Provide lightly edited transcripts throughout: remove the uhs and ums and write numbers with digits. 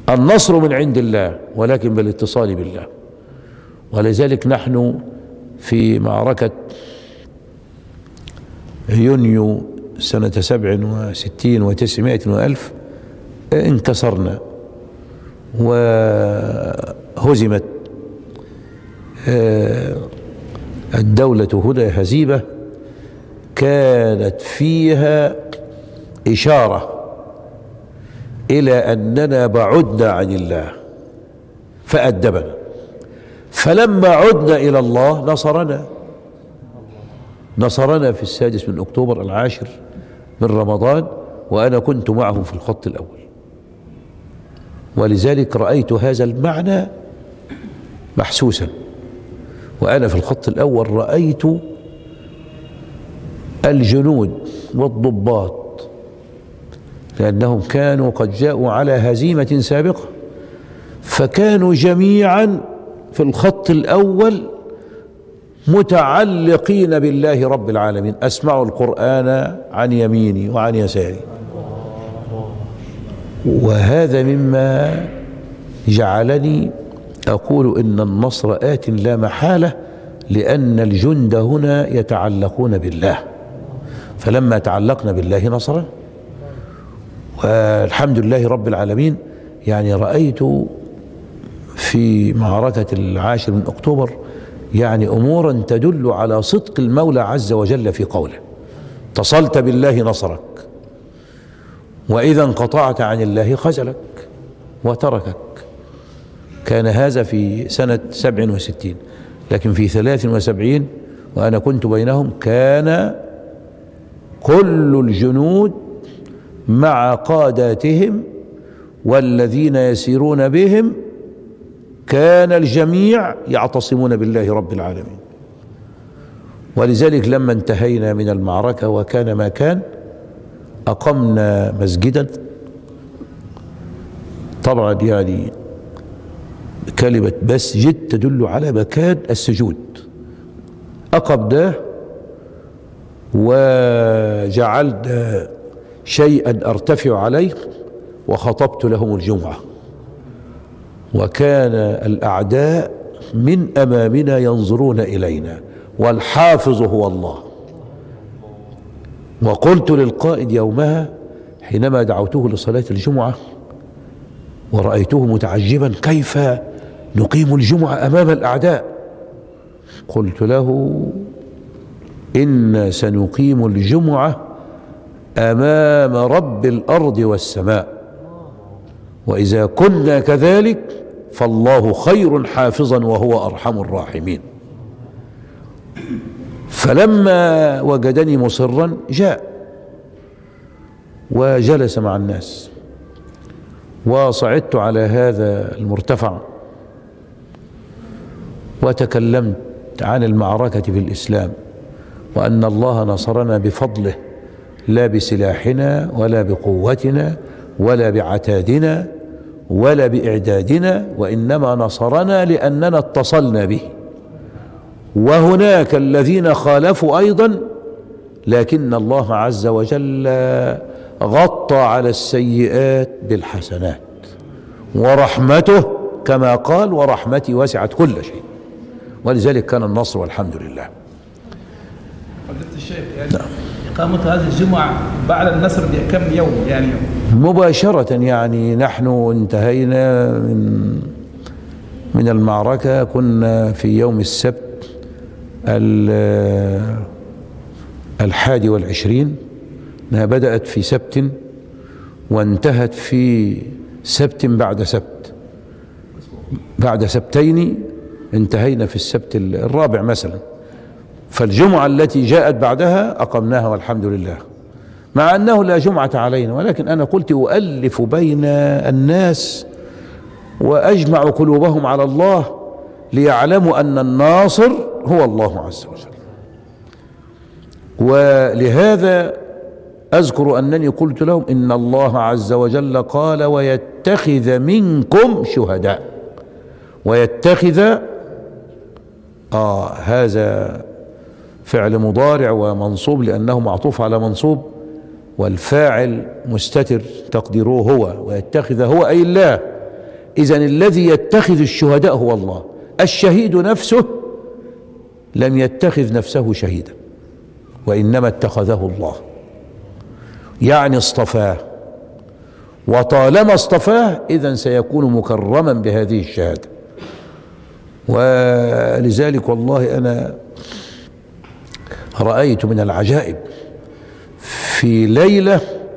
النصر من عند الله ولكن بالاتصال بالله. ولذلك نحن في معركة يونيو سنة 67 و900 وألف انكسرنا وهزمت الدولة هنا هزيمة كانت فيها إشارة إلى أننا بعدنا عن الله فأدبنا، فلما عدنا إلى الله نصرنا في 6 أكتوبر 10 رمضان، وأنا كنت معه في الخط الأول. ولذلك رأيت هذا المعنى محسوسا، وأنا في الخط الأول رأيت الجنود والضباط، لأنهم كانوا قد جاءوا على هزيمة سابقة، فكانوا جميعا في الخط الأول متعلقين بالله رب العالمين، أسمعوا القرآن عن يميني وعن يساري. وهذا مما جعلني أقول إن النصر آت لا محالة، لأن الجند هنا يتعلقون بالله، فلما تعلقنا بالله نصرا. والحمد لله رب العالمين. يعني رأيت في معركة 10 أكتوبر يعني أمورا تدل على صدق المولى عز وجل في قوله: اتصلت بالله نصرك، وإذا انقطعت عن الله خذلك وتركك. كان هذا في سنة 67، لكن في 73 وأنا كنت بينهم كان كل الجنود مع قاداتهم والذين يسيرون بهم، كان الجميع يعتصمون بالله رب العالمين. ولذلك لما انتهينا من المعركة وكان ما كان، أقمنا مسجدا، طبعا يعني كلمة مسجد تدل على مكان السجود، أقمناه وجعلنا شيئا أرتفع عليه وخطبت لهم الجمعة، وكان الأعداء من أمامنا ينظرون إلينا والحافظ هو الله. وقلت للقائد يومها حينما دعوته لصلاة الجمعة ورأيته متعجبا: كيف نقيم الجمعة أمام الأعداء؟ قلت له: إن سنقيم الجمعة أمام رب الأرض والسماء، وإذا كنا كذلك فالله خير حافظا وهو أرحم الراحمين. فلما وجدني مصرا جاء وجلس مع الناس، وصعدت على هذا المرتفع وتكلمت عن المعركة في الإسلام، وأن الله نصرنا بفضله لا بسلاحنا ولا بقوتنا ولا بعتادنا ولا بإعدادنا، وإنما نصرنا لأننا اتصلنا به. وهناك الذين خالفوا أيضا، لكن الله عز وجل غطى على السيئات بالحسنات، ورحمته كما قال: ورحمتي وسعت كل شيء. ولذلك كان النصر والحمد لله. فضيلة الشيخ، يعني إقامة هذه الجمعة بعد النصر بكم يوم؟ يعني مباشرة، يعني نحن انتهينا من المعركة، كنا في يوم السبت 21، انها بدأت في سبت وانتهت في سبت بعد سبت، بعد سبتين انتهينا في السبت الرابع مثلا. فالجمعة التي جاءت بعدها أقمناها والحمد لله، مع أنه لا جمعة علينا، ولكن أنا قلت أؤلف بين الناس وأجمع قلوبهم على الله ليعلموا أن الناصر هو الله عز وجل. ولهذا أذكر أنني قلت لهم: إن الله عز وجل قال: ويتخذ منكم شهداء. ويتخذ هذا فعل مضارع ومنصوب لأنه معطوف على منصوب، والفاعل مستتر تقديره هو، ويتخذ هو أي الله إذن الذي يتخذ الشهداء هو الله. الشهيد نفسه لم يتخذ نفسه شهيدا، وإنما اتخذه الله، يعني اصطفاه، وطالما اصطفاه إذن سيكون مكرما بهذه الشهادة. ولذلك والله أنا رأيت من العجائب في ليلة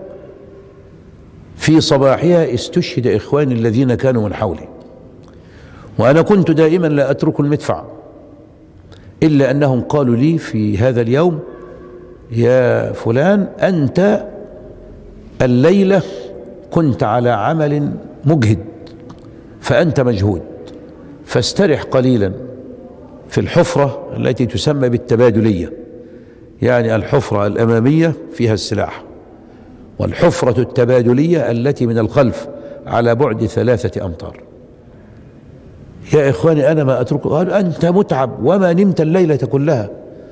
في صباحها استشهد إخواني الذين كانوا من حولي، وأنا كنت دائما لا أترك المدفع، إلا أنهم قالوا لي في هذا اليوم: يا فلان أنت الليلة كنت على عمل مجهد فأنت مجهود، فاسترح قليلا في الحفرة التي تسمى بالتبادلية، يعني الحفرة الأمامية فيها السلاح، والحفرة التبادلية التي من الخلف على بعد 3 أمتار. يا إخواني أنا ما أتركه. قالوا: أنت متعب وما نمت الليلة كلها.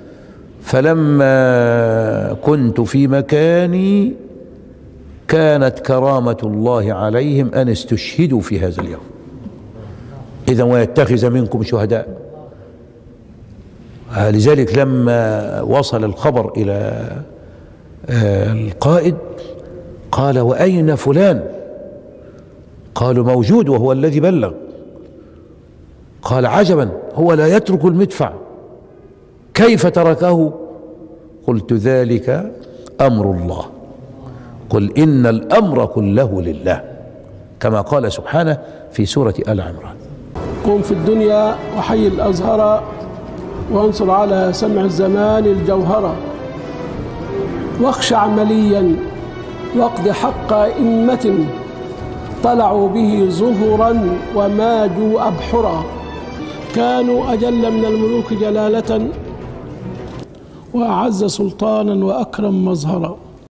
فلما كنت في مكاني كانت كرامة الله عليهم أن استشهدوا في هذا اليوم. إذا ويتخذ منكم شهداء. لذلك لما وصل الخبر إلى القائد قال: وأين فلان؟ قالوا: موجود وهو الذي بلغ. قال: عجبا، هو لا يترك المدفع، كيف تركه؟ قلت: ذلك أمر الله، قل إن الأمر كله لله، كما قال سبحانه في سورة آل عمران. قم في الدنيا وحي الأزهر، وانصر على سمع الزمان الجوهرة، واخشع مليا واقض حق أئمة، طلعوا به زهرا وماجوا أبحرا، كانوا أجل من الملوك جلالة وأعز سلطانا وأكرم مظهرا.